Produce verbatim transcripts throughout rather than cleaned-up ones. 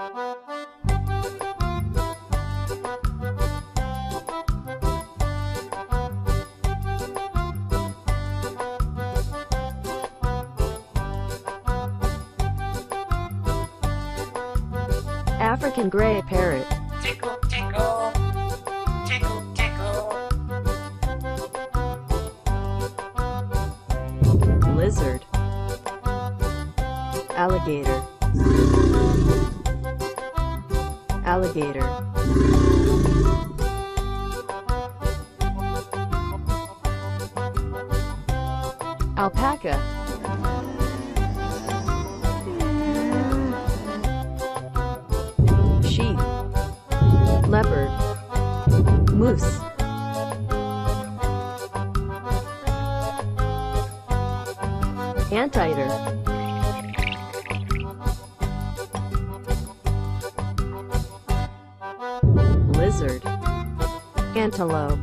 African gray parrot. Tickle, tickle. Tickle, tickle. Lizard. Alligator. Alligator. Alpaca. Sheep. Leopard. Moose. Anteater. Lizard. Antelope.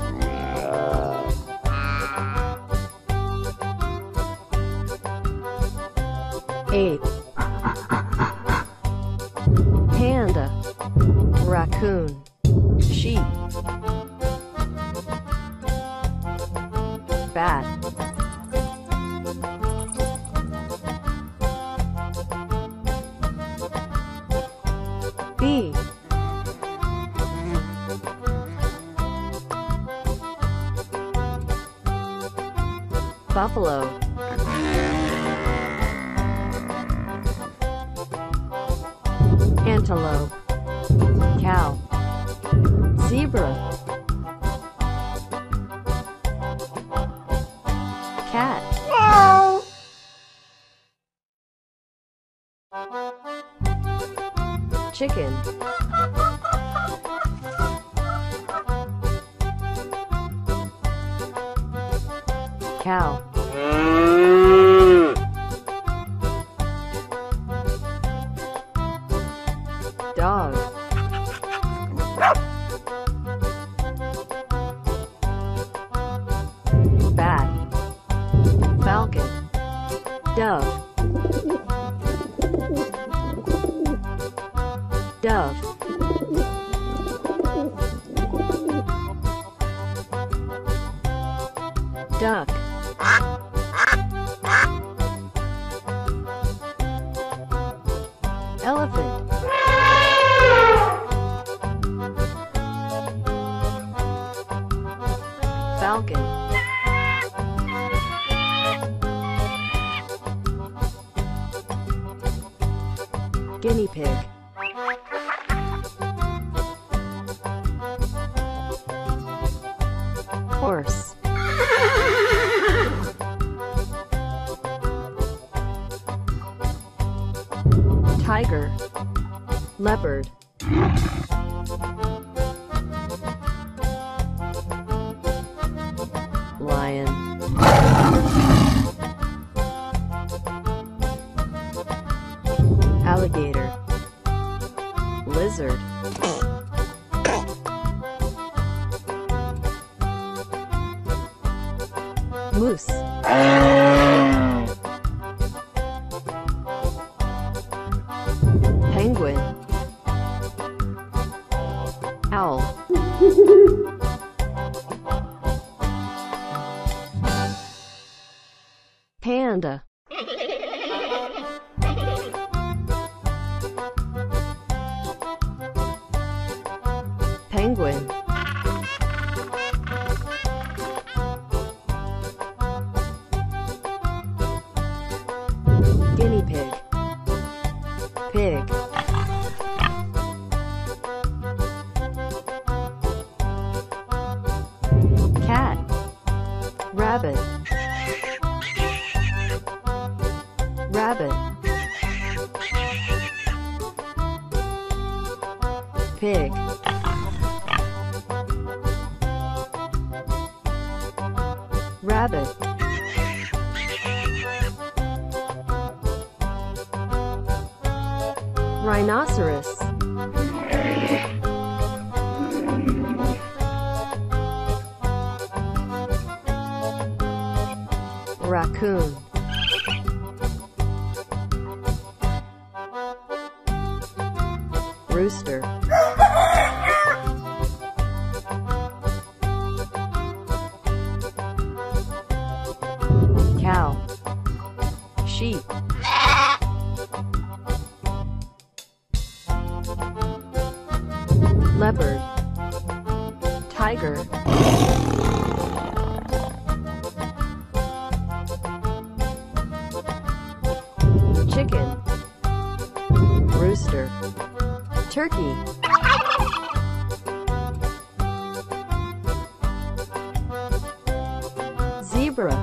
Ape. Panda. Raccoon. Sheep. Bat. Bee. Buffalo. Antelope. Cow. Zebra. Cat. Chicken. Cow. Dog. Bat. Falcon. Dove. Dove. Duck. Elephant. Falcon. Guinea pig. Horse. Tiger. Leopard. Lion. Alligator. Lizard. Moose. Penguin. Owl. Panda. Penguin. Guinea pig. Pig. Cat. Rabbit. Rabbit. Pig. Rabbit. Rhinoceros. Raccoon. Rooster. Cow. Sheep. Leopard. Tiger. Chicken. Rooster. Turkey. Zebra.